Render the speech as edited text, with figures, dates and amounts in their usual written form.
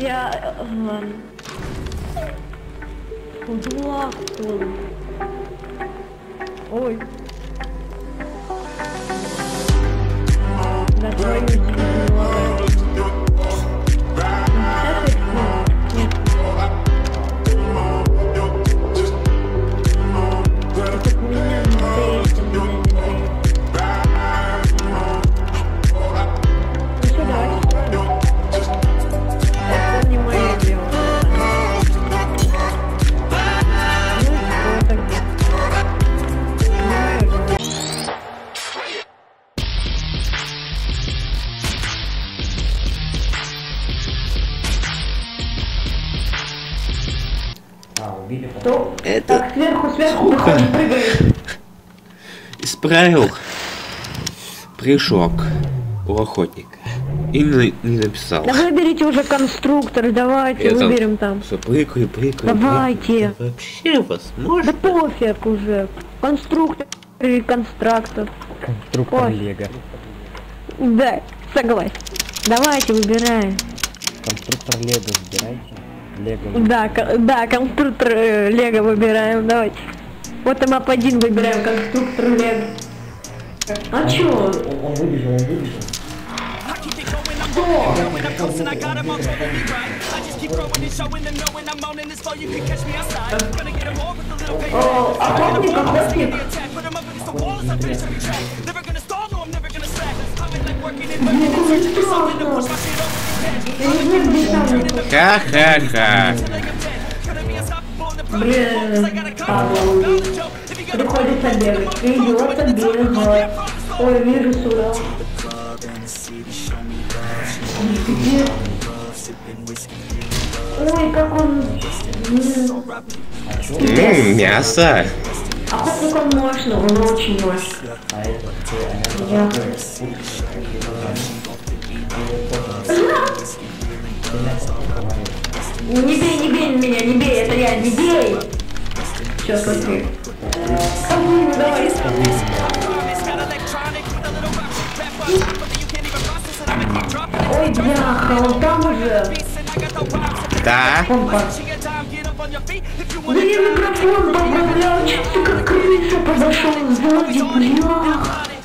Я... Ладно. Дурак, что ли? Ой. На твою дивизию. Это... Так, сверху, прыгает. Исправил прыжок у охотника. И не написал. Да выберите уже конструктор, давайте Я выберем там. Все, прыгаю. Давайте. Да вообще возможно? Да пофиг уже. Конструктор или констрактор. Конструктор Лего. Да, согласен. Давайте выбираем. Конструктор Лего выбирайте. Лего. Да, конструктор Лего выбираем, давайте. Вот МАП-1 выбираем конструктор Лего. А чё? Он выбежал. Охотник. Ха-ха-ха. Блин, приходится бегать. Придется бегать. Ой, вижу сюда. Где? Ой, как он... Мясо. Охотник он мощный, он очень мощный. Не бей меня, не бей, это я, не бей! Чё, смотри. Ну давай. Ой, бляха, он там уже. Да. Да я микрофон поправлял, чё ты как крыса подошел сзади, бляха.